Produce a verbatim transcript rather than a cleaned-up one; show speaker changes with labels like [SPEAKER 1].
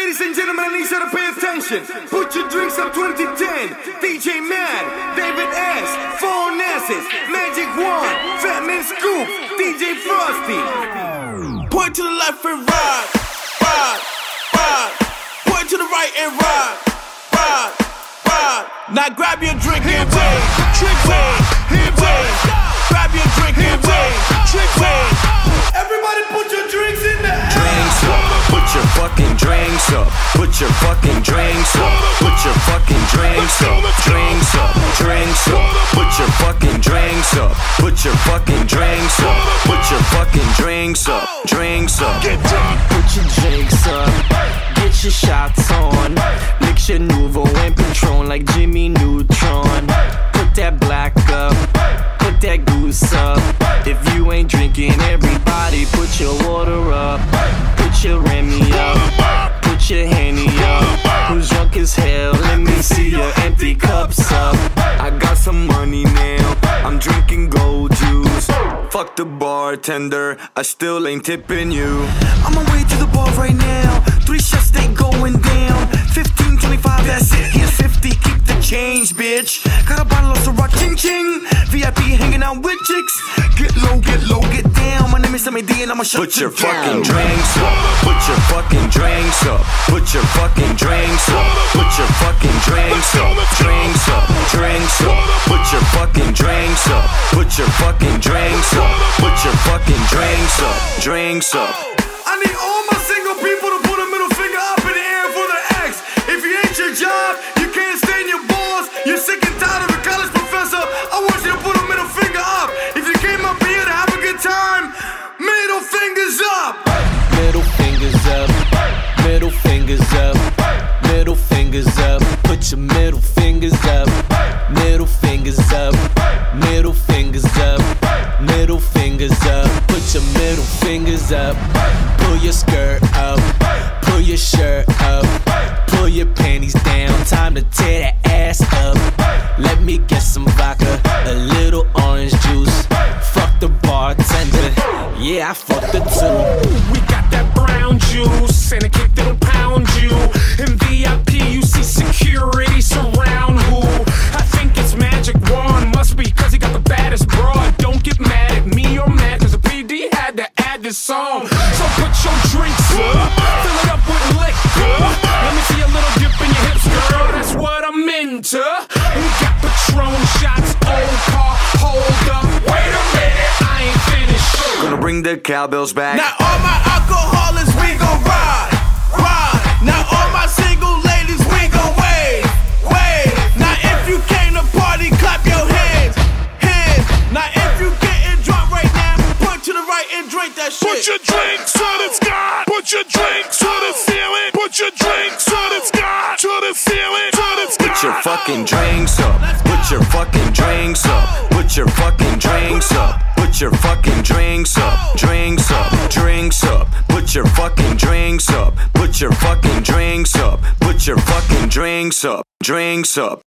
[SPEAKER 1] Ladies and gentlemen, I need you to pay attention. Put your drinks up twenty ten. D J Mad, David S, Four Nasses, Magic One, Fat Man Scoop, D J Frosty. Point to the left and ride, ride, ride. Point to the right and ride, ride, ride. Now grab your drink and wait, drink wait, wait. Grab your drink and wait, drink wait. Everybody put your drinks in the air. Drinks up, put your fucking drinks up. Put your fucking drinks up. Put your fucking drinks up. Drinks up, drinks up. Put your fucking drinks up. Put your fucking drinks up. Put your fucking drinks up. Drinks up.
[SPEAKER 2] Get drunk. Put your drinks up. Get your shots on. Mix your Nuvo and Patron like Jimmy Neutron. Put that black up. Put that goose up. If you ain't drinking, everybody put your water up. Put your Remy up. Put your Henny up. Who's drunk as hell? Let me see your empty cups up. I got some money now. I'm drinking gold juice. Fuck the bartender, I still ain't tipping you. I'm on my way to the bar right now. Three shots, they going down. Fifteen, twenty-five, that's it. Here's fifty, keep the change, bitch. Got a bottle of Ciroc, ching ching. V I P hanging out with chicks. Get low, get low, get down. My name is Sammy D and I'ma shut
[SPEAKER 1] Put your fucking drinks up. Put your fucking drinks up. Put your fucking drinks up. Put your fucking drinks up. Drinks up, drinks up. Put your fucking drinks up. Put your fucking drinks up. Put your fucking drinks up. Drinks up. I need all my single people to put a middle finger up in the air for the X. If you ain't your job, you can't stay in your balls. You're sick and tired of a college professor. I want you to put a middle finger up. If you came up here to have a good time, middle fingers up.
[SPEAKER 2] Middle fingers up. Middle fingers up. Middle fingers up. Put your middle fingers up. Middle fingers up. Middle fingers up. Middle fingers up. Put your middle fingers up. Pull your skirt up. Pull your shirt up. Pull your panties down. Time to tear that ass up. Let me get some vodka, a little orange juice. Fuck the bartender. Yeah, I fucked her too.
[SPEAKER 3] We got that brown juice and a kick that'll pound you. In V I P you see security surround who? I think it's Magic One. Must be cause he got the baddest broad. Don't get mad at me or mad cause the P D had to add this song. So put your drinks up, fill it up with liquor. Let me see a little dip in your hips, girl. That's what I'm into. We got Patron shots, old car, hold up. Wait a minute, I ain't finished.
[SPEAKER 2] Gonna bring the cowbells back.
[SPEAKER 1] Now all my alcoholics, we gon' ride, ride. Now all my single ladies, we gon' wave, wave. Now if you came to party, clap your hands, hands. Now if you getting drunk right now, point to the right and drink that shit.
[SPEAKER 3] Put your drinks to the sky. Put your drinks to the ceiling. Put your drinks to the sky. To the ceiling. To the sky.
[SPEAKER 2] Put your fucking drinks up. Put your fucking drinks up. Put your fucking drinks up. Put your fucking drinks up. Drinks up. Drinks up. Put your fucking drinks up. Put your fucking drinks up. Put your fucking drinks up. Drinks up.